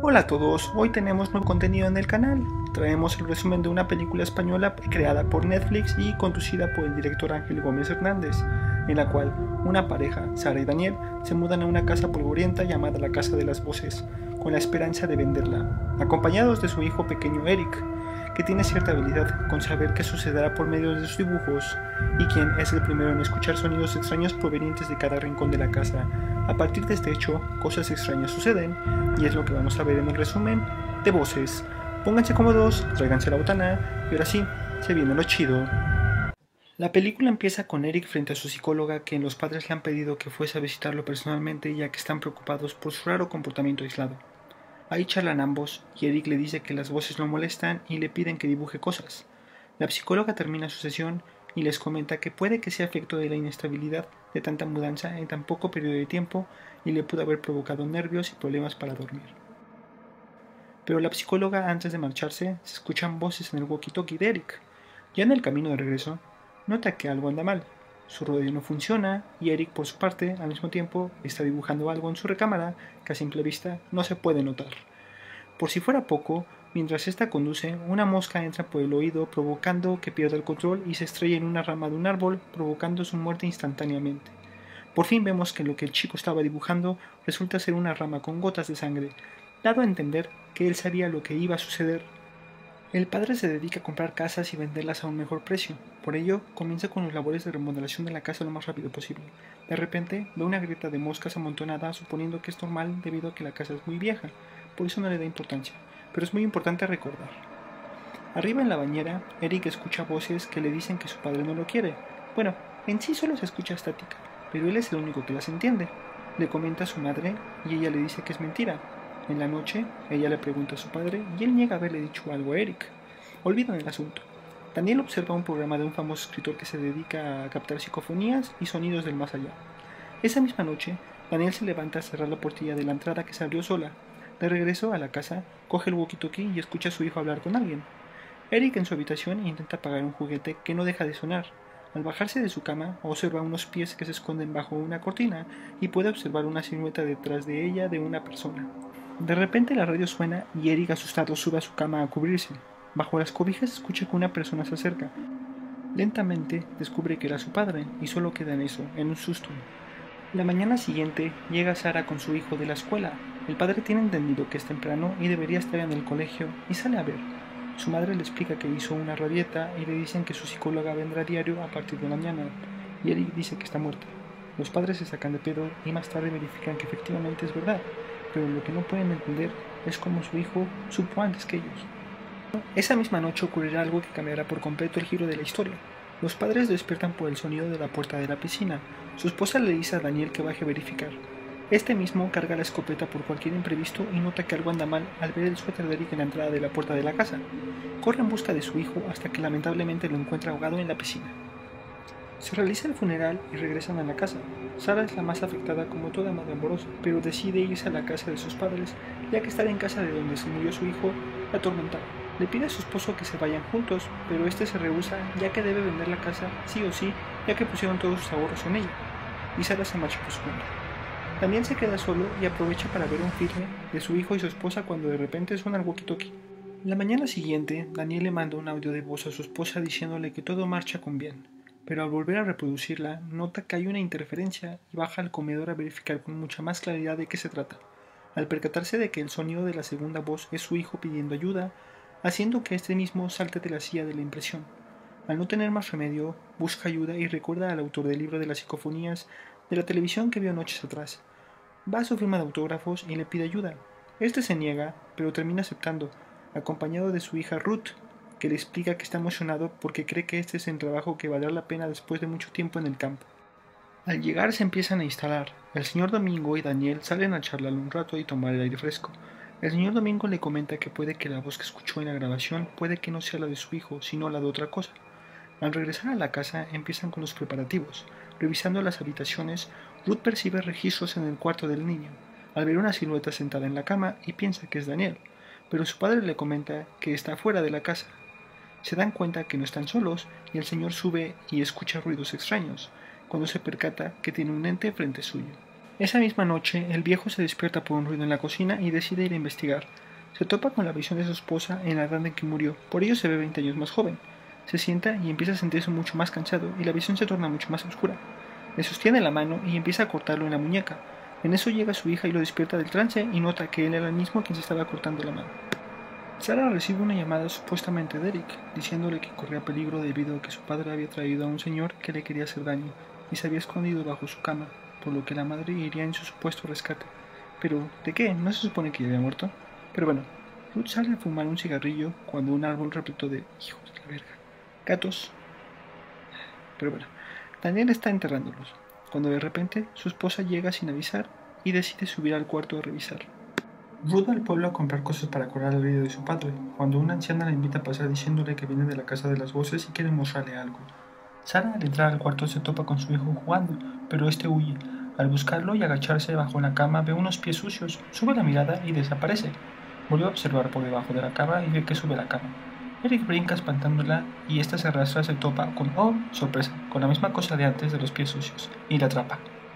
Hola a todos, hoy tenemos nuevo contenido en el canal. Traemos el resumen de una película española creada por Netflix y conducida por el director Ángel Gómez Hernández, en la cual una pareja, Sara y Daniel, se mudan a una casa polvorienta llamada la Casa de las Voces, con la esperanza de venderla, acompañados de su hijo pequeño Eric, que tiene cierta habilidad con saber qué sucederá por medio de sus dibujos y quien es el primero en escuchar sonidos extraños provenientes de cada rincón de la casa. A partir de este hecho, cosas extrañas suceden y es lo que vamos a ver en el resumen de Voces. Pónganse cómodos, tráiganse la botana y ahora sí, se viene lo chido. La película empieza con Eric frente a su psicóloga, que los padres le han pedido que fuese a visitarlo personalmente ya que están preocupados por su raro comportamiento aislado. Ahí charlan ambos y Eric le dice que las voces lo molestan y le piden que dibuje cosas. La psicóloga termina su sesión y les comenta que puede que sea efecto de la inestabilidad de tanta mudanza en tan poco periodo de tiempo y le pudo haber provocado nervios y problemas para dormir. Pero la psicóloga, antes de marcharse, se escuchan voces en el walkie-talkie de Eric. Ya en el camino de regreso, nota que algo anda mal. Su rodillo no funciona y Eric, por su parte, al mismo tiempo, está dibujando algo en su recámara que a simple vista no se puede notar. Por si fuera poco, mientras esta conduce, una mosca entra por el oído provocando que pierda el control y se estrella en una rama de un árbol, provocando su muerte instantáneamente. Por fin vemos que lo que el chico estaba dibujando resulta ser una rama con gotas de sangre, dado a entender que él sabía lo que iba a suceder. El padre se dedica a comprar casas y venderlas a un mejor precio, por ello comienza con las labores de remodelación de la casa lo más rápido posible. De repente ve una grieta de moscas amontonada, suponiendo que es normal debido a que la casa es muy vieja, por eso no le da importancia, pero es muy importante recordar. Arriba en la bañera, Eric escucha voces que le dicen que su padre no lo quiere. Bueno, en sí solo se escucha estática, pero él es el único que las entiende. Le comenta a su madre y ella le dice que es mentira. En la noche, ella le pregunta a su padre y él niega haberle dicho algo a Eric. Olvidan el asunto. Daniel observa un programa de un famoso escritor que se dedica a captar psicofonías y sonidos del más allá. Esa misma noche, Daniel se levanta a cerrar la portilla de la entrada que se abrió sola. De regreso a la casa, coge el walkie-talkie y escucha a su hijo hablar con alguien. Eric en su habitación intenta apagar un juguete que no deja de sonar. Al bajarse de su cama, observa unos pies que se esconden bajo una cortina y puede observar una silueta detrás de ella de una persona. De repente la radio suena y Eric, asustado, sube a su cama a cubrirse. Bajo las cobijas escucha que una persona se acerca. Lentamente descubre que era su padre y solo queda en eso, en un susto. La mañana siguiente llega Sara con su hijo de la escuela. El padre tiene entendido que es temprano y debería estar en el colegio y sale a ver. Su madre le explica que hizo una rabieta y le dicen que su psicóloga vendrá a diario a partir de mañana, y Eric dice que está muerta. Los padres se sacan de pedo y más tarde verifican que efectivamente es verdad, pero lo que no pueden entender es cómo su hijo supo antes que ellos. Esa misma noche ocurrirá algo que cambiará por completo el giro de la historia. Los padres despiertan por el sonido de la puerta de la piscina. Su esposa le dice a Daniel que baje a verificar. Este mismo carga la escopeta por cualquier imprevisto y nota que algo anda mal al ver el suéter de Eric en la entrada de la puerta de la casa. Corre en busca de su hijo hasta que lamentablemente lo encuentra ahogado en la piscina. Se realiza el funeral y regresan a la casa. Sara es la más afectada como toda madre amorosa, pero decide irse a la casa de sus padres, ya que estar en casa de donde se murió su hijo la atormentaba. Le pide a su esposo que se vayan juntos, pero este se rehúsa ya que debe vender la casa sí o sí, ya que pusieron todos sus ahorros en ella, y Sara se marcha por su cuenta. Daniel se queda solo y aprovecha para ver un filme de su hijo y su esposa cuando de repente suena el walkie-talkie. La mañana siguiente, Daniel le manda un audio de voz a su esposa diciéndole que todo marcha con bien, pero al volver a reproducirla, nota que hay una interferencia y baja al comedor a verificar con mucha más claridad de qué se trata. Al percatarse de que el sonido de la segunda voz es su hijo pidiendo ayuda, haciendo que este mismo salte de la silla de la impresión. Al no tener más remedio, busca ayuda y recuerda al autor del libro de las psicofonías de la televisión que vio noches atrás. Va a su firma de autógrafos y le pide ayuda. Este se niega, pero termina aceptando, acompañado de su hija Ruth, que le explica que está emocionado porque cree que este es el trabajo que valdrá la pena después de mucho tiempo en el campo. Al llegar se empiezan a instalar. El señor Domingo y Daniel salen a charlar un rato y tomar el aire fresco. El señor Domingo le comenta que puede que la voz que escuchó en la grabación puede que no sea la de su hijo, sino la de otra cosa. Al regresar a la casa empiezan con los preparativos. Revisando las habitaciones, Ruth percibe registros en el cuarto del niño, al ver una silueta sentada en la cama y piensa que es Daniel, pero su padre le comenta que está fuera de la casa. Se dan cuenta que no están solos y el señor sube y escucha ruidos extraños, cuando se percata que tiene un ente frente suyo. Esa misma noche, el viejo se despierta por un ruido en la cocina y decide ir a investigar. Se topa con la visión de su esposa en la edad en que murió, por ello se ve 20 años más joven. Se sienta y empieza a sentirse mucho más cansado y la visión se torna mucho más oscura. Le sostiene la mano y empieza a cortarlo en la muñeca. En eso llega su hija y lo despierta del trance y nota que él era el mismo quien se estaba cortando la mano. Sarah recibe una llamada supuestamente de Eric, diciéndole que corría peligro debido a que su padre había traído a un señor que le quería hacer daño y se había escondido bajo su cama, por lo que la madre iría en su supuesto rescate. Pero, ¿de qué? ¿No se supone que ya había muerto? Pero bueno, Ruth sale a fumar un cigarrillo cuando un árbol repleto de hijos de la verga, gatos. Pero bueno, Daniel está enterrándolos, cuando de repente su esposa llega sin avisar y decide subir al cuarto a revisar. Ruth va al pueblo a comprar cosas para curar la herida de su padre, cuando una anciana la invita a pasar diciéndole que viene de la casa de las voces y quiere mostrarle algo. Sarah al entrar al cuarto se topa con su hijo jugando, pero este huye. Al buscarlo y agacharse bajo la cama ve unos pies sucios, sube la mirada y desaparece. Vuelve a observar por debajo de la cama y ve que sube la cama. Eric brinca espantándola y esta se arrastra se topa con, oh, sorpresa, con la misma cosa de antes de los pies sucios, y la atrapa.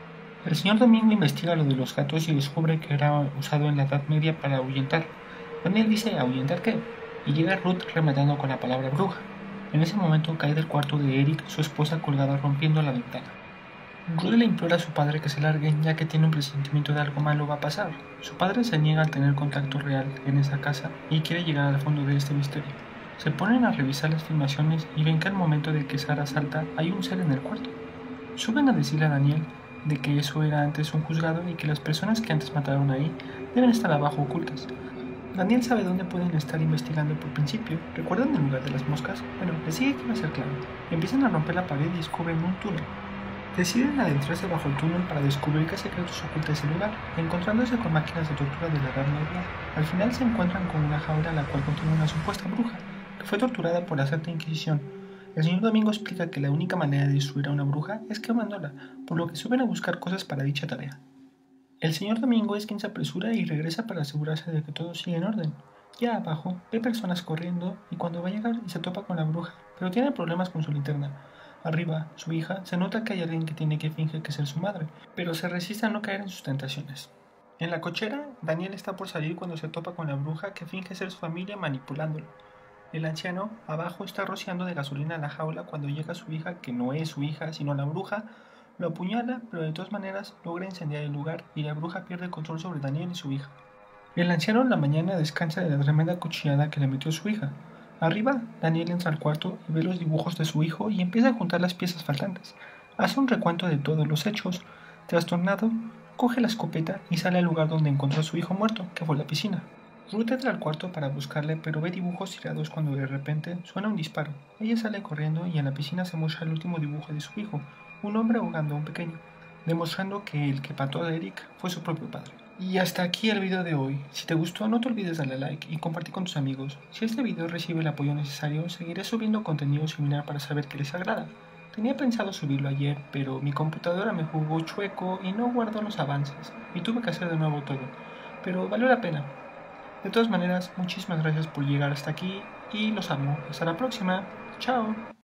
El señor Domingo investiga lo de los gatos y descubre que era usado en la Edad Media para ahuyentar. Daniel dice, ¿ahuyentar qué? Y llega Ruth rematando con la palabra bruja. En ese momento cae del cuarto de Eric su esposa colgada rompiendo la ventana. Ruth le implora a su padre que se largue ya que tiene un presentimiento de algo malo va a pasar. Su padre se niega a tener contacto real en esa casa y quiere llegar al fondo de este misterio. Se ponen a revisar las filmaciones y ven que al momento de que Sarah salta hay un ser en el cuarto. Suben a decirle a Daniel de que eso era antes un juzgado y que las personas que antes mataron ahí deben estar abajo ocultas. Daniel sabe dónde pueden estar investigando por principio. ¿Recuerdan el lugar de las moscas? Bueno, les sigue que va a ser claro. Empiezan a romper la pared y descubren un túnel. Deciden adentrarse bajo el túnel para descubrir qué secretos oculta ese lugar, encontrándose con máquinas de tortura de la Edad Media. Al final se encuentran con una jaula la cual contiene una supuesta bruja, que fue torturada por la Santa Inquisición. El señor Domingo explica que la única manera de destruir a una bruja es quemándola, por lo que suben a buscar cosas para dicha tarea. El señor Domingo es quien se apresura y regresa para asegurarse de que todo sigue en orden. Ya abajo, ve personas corriendo y cuando va a llegar y se topa con la bruja, pero tiene problemas con su linterna. Arriba, su hija, se nota que hay alguien que tiene que fingir que ser su madre, pero se resiste a no caer en sus tentaciones. En la cochera, Daniel está por salir cuando se topa con la bruja que finge ser su familia manipulándolo. El anciano, abajo, está rociando de gasolina a la jaula cuando llega su hija, que no es su hija, sino la bruja, lo apuñala, pero de todas maneras logra incendiar el lugar y la bruja pierde el control sobre Daniel y su hija. El anciano en la mañana descansa de la tremenda cuchillada que le metió su hija. Arriba, Daniel entra al cuarto y ve los dibujos de su hijo y empieza a juntar las piezas faltantes. Hace un recuento de todos los hechos. Trastornado, coge la escopeta y sale al lugar donde encontró a su hijo muerto, que fue la piscina. Ruth entra al cuarto para buscarle, pero ve dibujos tirados cuando de repente suena un disparo. Ella sale corriendo y en la piscina se muestra el último dibujo de su hijo, un hombre ahogando a un pequeño, demostrando que el que mató a Eric fue su propio padre. Y hasta aquí el video de hoy. Si te gustó no te olvides darle like y compartir con tus amigos. Si este video recibe el apoyo necesario, seguiré subiendo contenido similar para saber que les agrada. Tenía pensado subirlo ayer, pero mi computadora me jugó chueco y no guardó los avances, y tuve que hacer de nuevo todo. Pero valió la pena. De todas maneras, muchísimas gracias por llegar hasta aquí y los amo. Hasta la próxima. Chao.